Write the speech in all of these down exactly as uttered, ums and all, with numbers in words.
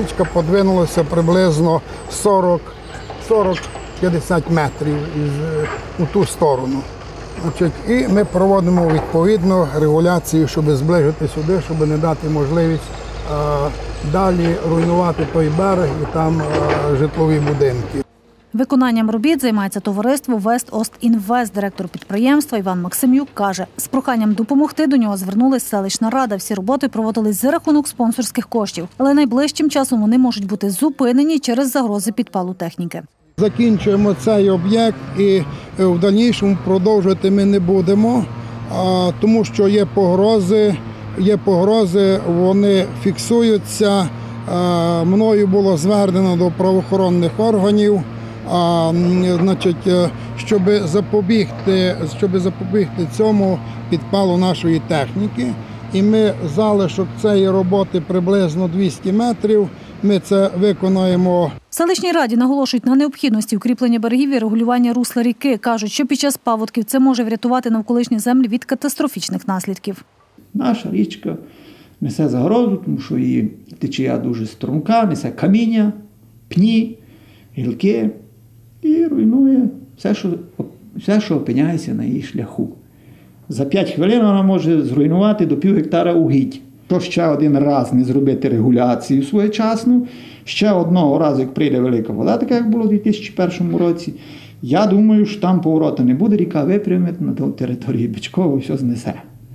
річка подвинулася приблизно сорок-п'ятдесят метрів із, у ту сторону. Значить, і ми проводимо відповідно регуляцію, щоб зближити сюди, щоб не дати можливість а, далі руйнувати той берег і там а, житлові будинки. Виконанням робіт займається товариство «Вест-Ост-Інвест». Директор підприємства Іван Максимюк каже, з проханням допомогти до нього звернулась селищна рада. Всі роботи проводились за рахунок спонсорських коштів. Але найближчим часом вони можуть бути зупинені через загрози підпалу техніки. Закінчуємо цей об'єкт і в дальнішому продовжувати ми не будемо, тому що є погрози, є погрози, вони фіксуються. Мною було звернено до правоохоронних органів, а, значить, щоб запобігти, щоб запобігти цьому підпалу нашої техніки. І ми залишок цієї роботи приблизно двісті метрів, ми це виконаємо. В селищній раді наголошують на необхідності укріплення берегів і регулювання русла ріки. Кажуть, що під час паводків це може врятувати навколишні землі від катастрофічних наслідків. Наша річка несе загрозу, тому що її течія дуже струмка, несе каміння, пні, гілки і руйнує все, що, все, що опиняється на її шляху. За п'ять хвилин вона може зруйнувати до пів гектара угідь. То ще один раз не зробити регуляцію своєчасну, ще одного разу, як прийде велика вода, така як було у дві тисячі першому році, я думаю, що там поворота не буде, ріка випрямить на території Бичкова, все знесе.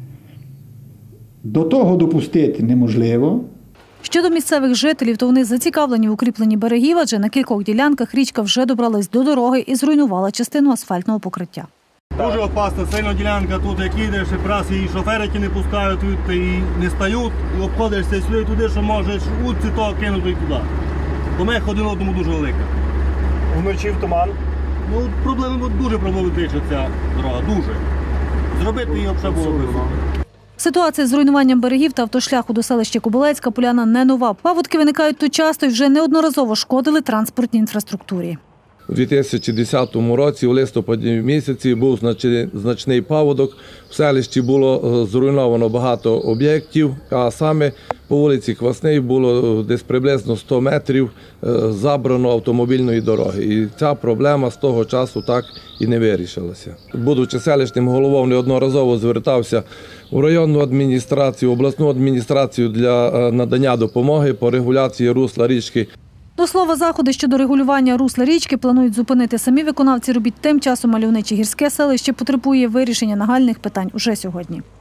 До того допустити неможливо. Щодо місцевих жителів, то вони зацікавлені в укріпленні берегів, адже на кількох ділянках річка вже добралась до дороги і зруйнувала частину асфальтного покриття. Дуже опасна сильна ділянка, тут як їдеш, і раз і шофери ті не пускають, і не стають, і обходишся сюди туди, що можеш утці того кинути і туди. Помех один одному дуже велика. Вночі в туман? Ну, проблема, дуже проблематична ця дорога, дуже. Зробити її взагалі було б супер. Ситуація з руйнуванням берегів та автошляху до селища Кобилецька Поляна не нова. Паводки виникають тут часто і вже неодноразово шкодили транспортній інфраструктурі. У дві тисячі десятому році, у листопаді місяці, був значний паводок. В селищі було зруйновано багато об'єктів, а саме по вулиці Квасний було десь приблизно сто метрів забрано автомобільної дороги. І ця проблема з того часу так і не вирішилася. Будучи селищним головою, неодноразово звертався у районну адміністрацію, обласну адміністрацію для надання допомоги по регуляції русла річки. До слова, заходи щодо регулювання русла річки планують зупинити самі виконавці робіт. Тим часом мальовниче гірське селище потребує вирішення нагальних питань уже сьогодні.